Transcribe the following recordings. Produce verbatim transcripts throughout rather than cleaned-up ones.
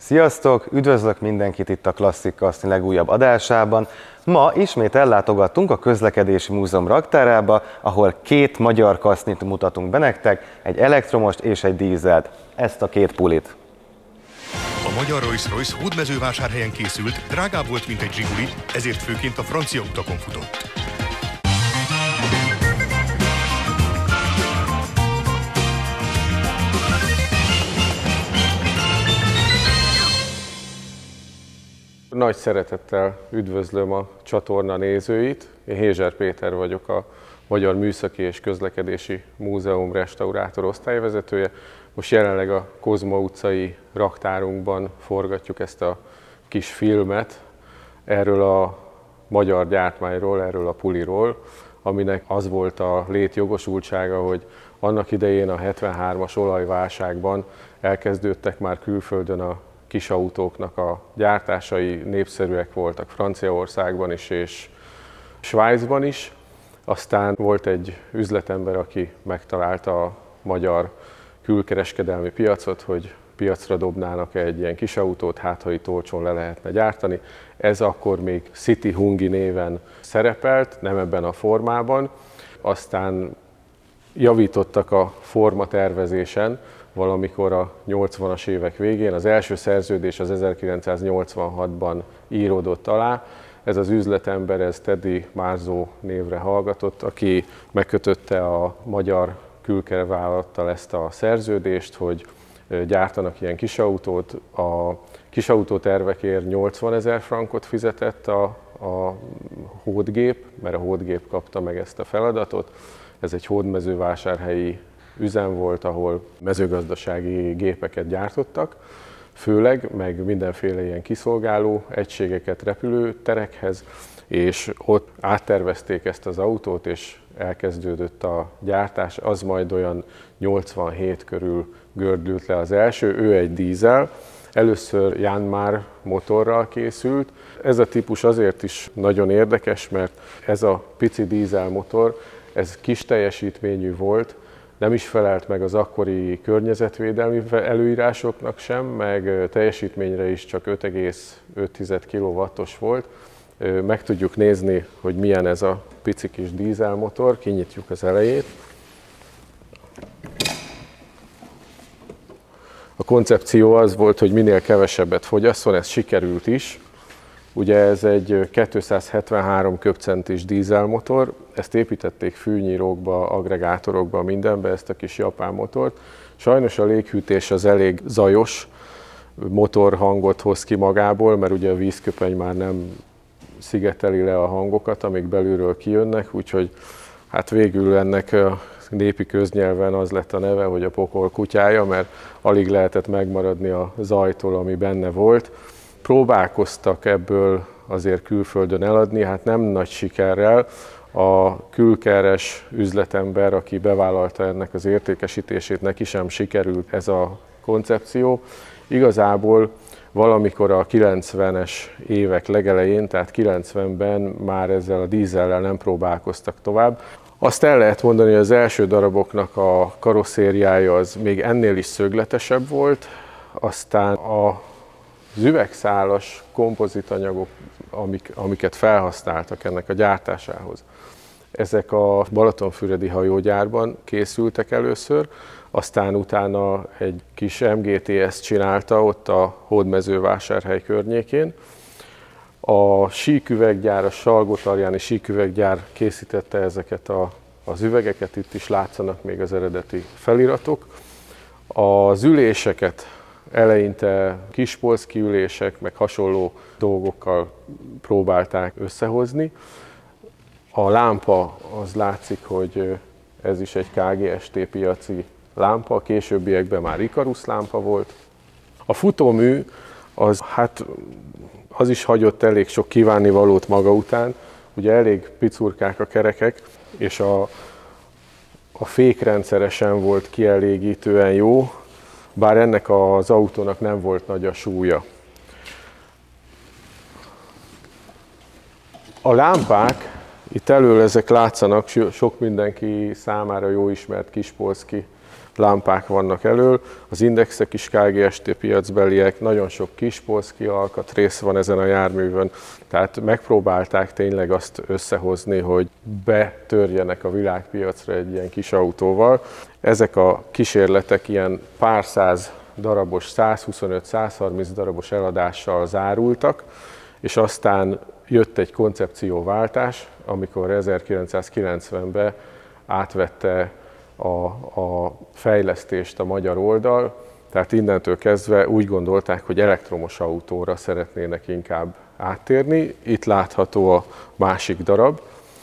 Sziasztok! Üdvözlök mindenkit itt a Klasszik Kaszni legújabb adásában. Ma ismét ellátogattunk a Közlekedési Múzeum raktárába, ahol két magyar kasznit mutatunk be nektek, egy elektromost és egy dízelt. Ezt a két pulit. A magyar Rolls-Royce Hódmezővásárhelyen készült, drágább volt, mint egy Zsiguli, ezért főként a francia utakon futott. Nagy szeretettel üdvözlöm a csatorna nézőit. Én Hézser Péter vagyok, a Magyar Műszaki és Közlekedési Múzeum restaurátor osztályvezetője. Most jelenleg a Kozma utcai raktárunkban forgatjuk ezt a kis filmet erről a magyar gyártmányról, erről a puliról, aminek az volt a létjogosultsága, hogy annak idején a hetvenhármas olajválságban elkezdődtek már külföldön a kis autóknak a gyártásai, népszerűek voltak Franciaországban is és Svájcban is. Aztán volt egy üzletember, aki megtalálta a magyar külkereskedelmi piacot, hogy piacra dobnának egy ilyen kis autót, hát ha itt olcsón le lehetne gyártani. Ez akkor még City Hungi néven szerepelt, nem ebben a formában. Aztán javítottak a formatervezésen, valamikor a nyolcvanas évek végén. Az első szerződés az ezerkilencszáznyolcvanhatban íródott alá. Ez az üzletember, ez Teddy Marzó névre hallgatott, aki megkötötte a magyar külkervállalattal ezt a szerződést, hogy gyártanak ilyen kisautót. A kisautótervekért nyolcvanezer frankot fizetett a, a hódgép, mert a hódgép kapta meg ezt a feladatot. Ez egy hódmezővásárhelyi üzem volt, ahol mezőgazdasági gépeket gyártottak, főleg, meg mindenféle ilyen kiszolgáló egységeket repülőterekhez, és ott áttervezték ezt az autót, és elkezdődött a gyártás, az majd olyan nyolcvanhét körül gördült le az első, ő egy dízel, először Janmar motorral készült. Ez a típus azért is nagyon érdekes, mert ez a pici dízelmotor, ez kis teljesítményű volt, nem is felelt meg az akkori környezetvédelmi előírásoknak sem, meg teljesítményre is csak öt egész öt kilowattos volt. Meg tudjuk nézni, hogy milyen ez a pici kis dízelmotor, kinyitjuk az elejét. A koncepció az volt, hogy minél kevesebbet fogyasszon, ez sikerült is. Ugye ez egy kétszázhetvenhárom köbcentis dízelmotor, ezt építették fűnyírókba, agregátorokba, mindenbe, ezt a kis japán motort. Sajnos a léghűtés az elég zajos motorhangot hoz ki magából, mert ugye a vízköpeny már nem szigeteli le a hangokat, amik belülről kijönnek, úgyhogy hát végül ennek a népi köznyelven az lett a neve, hogy a pokol kutyája, mert alig lehetett megmaradni a zajtól, ami benne volt. Próbálkoztak ebből azért külföldön eladni, hát nem nagy sikerrel. A külkeres üzletember, aki bevállalta ennek az értékesítését, neki sem sikerült ez a koncepció. Igazából valamikor a kilencvenes évek legelején, tehát kilencvenben már ezzel a dízellel nem próbálkoztak tovább. Azt el lehet mondani, hogy az első daraboknak a karosszériája az még ennél is szögletesebb volt, aztán a az üvegszálas kompozitanyagok, amik, amiket felhasználtak ennek a gyártásához, ezek a Balatonfüredi hajógyárban készültek először, aztán utána egy kis em gé té es csinálta ott a Hódmezővásárhely környékén. A síküveggyár, a Salgótarjáni síküveggyár készítette ezeket a, az üvegeket, itt is látszanak még az eredeti feliratok. Az üléseket eleinte kispolszki ülések, meg hasonló dolgokkal próbálták összehozni. A lámpa, az látszik, hogy ez is egy ká gé es té piaci lámpa, a későbbiekben már Ikarus lámpa volt. A futómű, az, hát, az is hagyott elég sok kívánnivalót maga után, ugye elég picurkák a kerekek, és a, a fékrendszere sem volt kielégítően jó, bár ennek az autónak nem volt nagy a súlya. A lámpák, itt elől ezek látszanak, sok mindenki számára jó ismert kispolszki lámpák vannak elől, az indexek is ká gé es té piacbeliek, nagyon sok Kispolszky alkatrész van ezen a járművön, tehát megpróbálták tényleg azt összehozni, hogy betörjenek a világpiacra egy ilyen kis autóval. Ezek a kísérletek ilyen pár száz darabos, százhuszonöt-százharminc darabos eladással zárultak, és aztán jött egy koncepcióváltás, amikor ezerkilencszázkilencvenben átvette a, a fejlesztést a magyar oldal, tehát innentől kezdve úgy gondolták, hogy elektromos autóra szeretnének inkább áttérni. Itt látható a másik darab.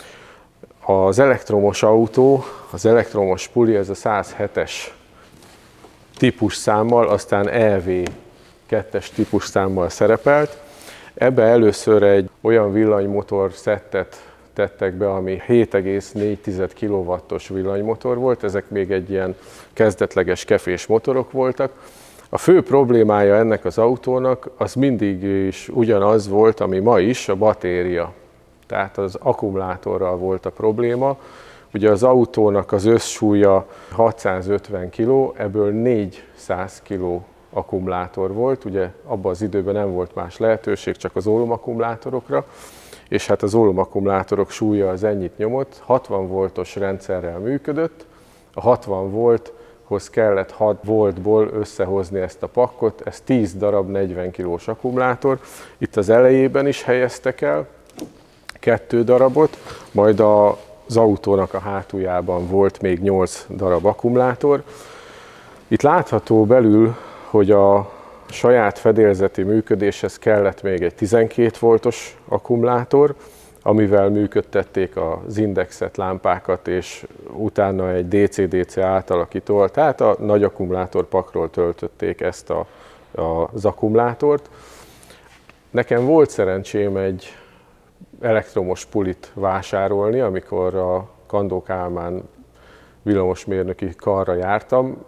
Az elektromos autó, az elektromos puli, ez a száz hetes típusszámmal, aztán E V kettes típusszámmal szerepelt. Ebbe először egy olyan villanymotor szettet tettek be, ami hét egész négy kilowattos villanymotor volt, ezek még egy ilyen kezdetleges kefés motorok voltak. A fő problémája ennek az autónak az mindig is ugyanaz volt, ami ma is, a batéria. Tehát az akkumulátorral volt a probléma. Ugye az autónak az összsúlya hatszázötven kiló, ebből négyszáz kiló akkumulátor volt, ugye abban az időben nem volt más lehetőség, csak az ólomakkumulátorokra, és hát az ólomakkumulátorok súlya az ennyit nyomott, hatvan voltos rendszerrel működött, a hatvan volthoz kellett hat voltból összehozni ezt a pakkot, ez tíz darab negyven kilós akkumulátor, itt az elejében is helyeztek el kettő darabot, majd az autónak a hátuljában volt még nyolc darab akkumulátor. Itt látható belül, hogy a saját fedélzeti működéshez kellett még egy tizenkét voltos akkumulátor, amivel működtették az indexet, lámpákat, és utána egy dé cé dé cé átalakítóval, tehát a nagy akkumulátorpakról töltötték ezt a, a, az akkumulátort. Nekem volt szerencsém egy elektromos pulit vásárolni, amikor a Kandó Kálmán villamosmérnöki karra jártam.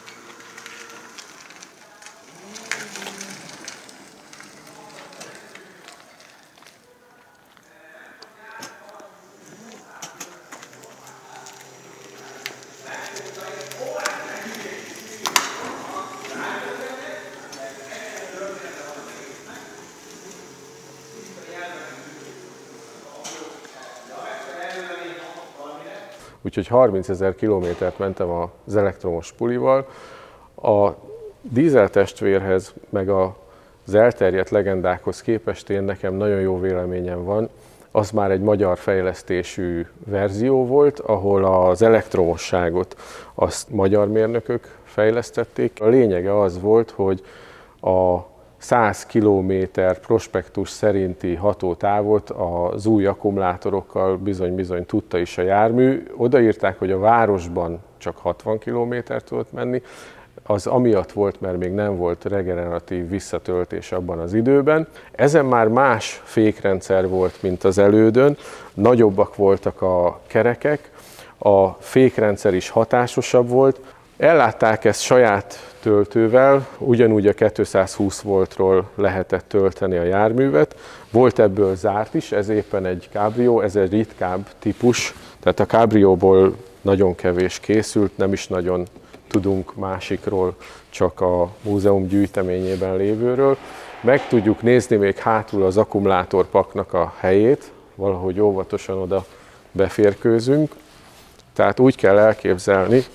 Úgyhogy harmincezer kilométert mentem az elektromos pulival. A dízel testvérhez, meg az elterjedt legendákhoz képest én nekem nagyon jó véleményem van. Az már egy magyar fejlesztésű verzió volt, ahol az elektromosságot azt magyar mérnökök fejlesztették. A lényege az volt, hogy a száz kilométer prospektus szerinti hatótávot az új akkumulátorokkal bizony-bizony tudta is a jármű. Odaírták, hogy a városban csak hatvan kilométert tudott menni. Az amiatt volt, mert még nem volt regeneratív visszatöltés abban az időben. Ezen már más fékrendszer volt, mint az elődön. Nagyobbak voltak a kerekek, a fékrendszer is hatásosabb volt. Ellátták ezt saját töltővel, ugyanúgy a kétszázhúsz voltról lehetett tölteni a járművet. Volt ebből zárt is, ez éppen egy Cabrio, ez egy ritkább típus, tehát a Cabrióból nagyon kevés készült, nem is nagyon tudunk másikról, csak a múzeum gyűjteményében lévőről. Meg tudjuk nézni még hátul az akkumulátorpaknak a helyét, valahogy óvatosan oda beférkőzünk. Tehát úgy kell elképzelni,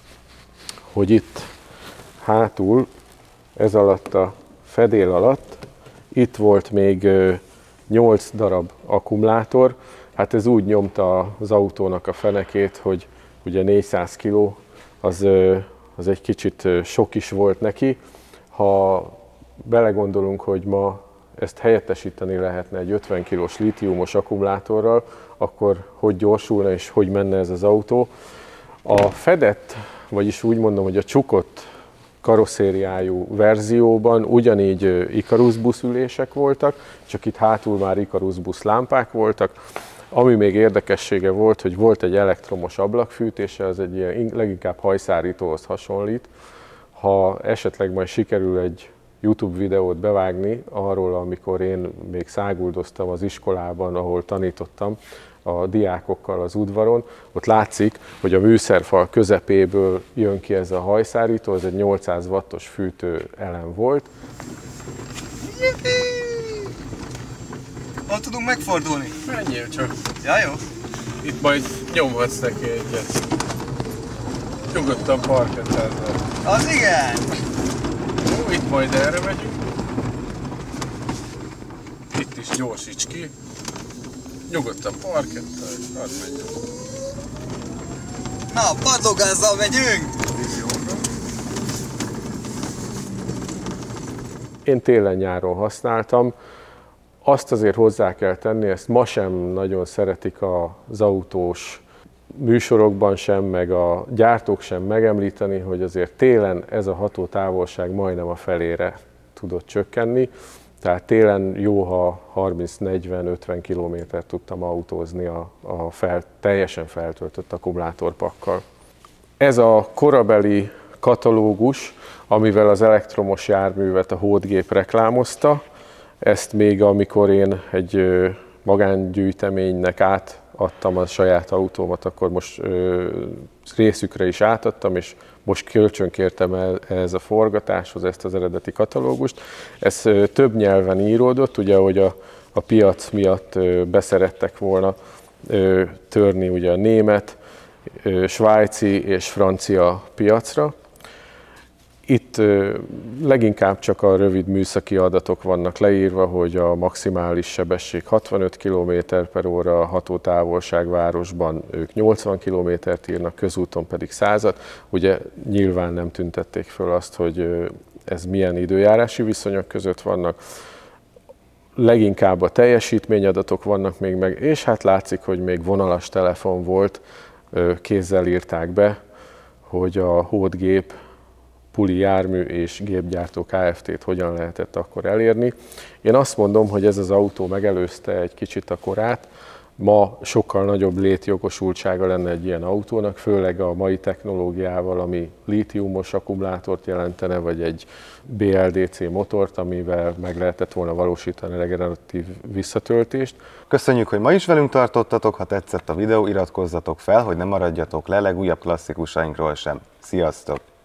hogy itt hátul, ez alatt a fedél alatt, itt volt még nyolc darab akkumulátor. Hát ez úgy nyomta az autónak a fenekét, hogy ugye négyszáz kiló, az, az egy kicsit sok is volt neki. Ha belegondolunk, hogy ma ezt helyettesíteni lehetne egy ötven kilós lítiumos akkumulátorral, akkor hogy gyorsulna és hogy menne ez az autó. A fedett, vagyis úgy mondom, hogy a csukott karosszériájú verzióban ugyanígy Icarus buszülések voltak, csak itt hátul már Icarus busz lámpák voltak. Ami még érdekessége volt, hogy volt egy elektromos ablakfűtése, az egy ilyen leginkább hajszárítóhoz hasonlít. Ha esetleg majd sikerül egy YouTube videót bevágni arról, amikor én még száguldoztam az iskolában, ahol tanítottam, a diákokkal az udvaron. Ott látszik, hogy a műszerfal közepéből jön ki ez a hajszárító, ez egy nyolcszáz wattos fűtő elem volt. Hol tudunk megfordulni? Menjél csak. Ja, jó. Itt majd nyomhatsz neki egyet. Nyugodtan parkettelzel. Az igen! Jó, itt majd erre megyünk. Itt is gyorsíts ki. Nyugodtan parkettel, hadd menjen. Na, padlógázzal megyünk! Én télen-nyáron használtam. Azt azért hozzá kell tenni, ezt ma sem nagyon szeretik az autós műsorokban sem, meg a gyártók sem megemlíteni, hogy azért télen ez a hatótávolság majdnem a felére tudott csökkenni. Tehát télen jó, ha harminc-negyven-ötven kilométert tudtam autózni a, a fel, teljesen feltöltött akkumulátorpakkal. Ez a korabeli katalógus, amivel az elektromos járművet a hódgép reklámozta, ezt még amikor én egy magángyűjteménynek átadtam a saját autómat, akkor most ö, részükre is átadtam, és most kölcsönkértem el ez a forgatáshoz ezt az eredeti katalógust. Ez ö, több nyelven íródott, ugye, hogy a, a piac miatt ö, beszerettek volna ö, törni ugye a német, ö, svájci és francia piacra. Itt leginkább csak a rövid műszaki adatok vannak leírva, hogy a maximális sebesség hatvanöt kilométer per óra, a hatótávolság városban ők nyolcvan kilométert írnak, közúton pedig százat. Ugye nyilván nem tüntették föl azt, hogy ez milyen időjárási viszonyok között vannak. Leginkább a teljesítményadatok vannak még meg, és hát látszik, hogy még vonalas telefon volt, kézzel írták be, hogy a hódgép Puli jármű és gépgyártó Kft-t hogyan lehetett akkor elérni. Én azt mondom, hogy ez az autó megelőzte egy kicsit a korát. Ma sokkal nagyobb létjogosultsága lenne egy ilyen autónak, főleg a mai technológiával, ami lítiumos akkumulátort jelentene, vagy egy bé el dé cé motort, amivel meg lehetett volna valósítani a regeneratív visszatöltést. Köszönjük, hogy ma is velünk tartottatok, ha tetszett a videó, iratkozzatok fel, hogy ne maradjatok le legújabb klasszikusainkról sem. Sziasztok!